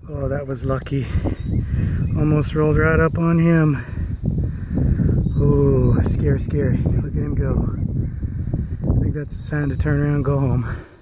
Oh, that was lucky. Almost rolled right up on him. Oh, scary, scary. Look at him go. I think that's a sign to turn around and go home.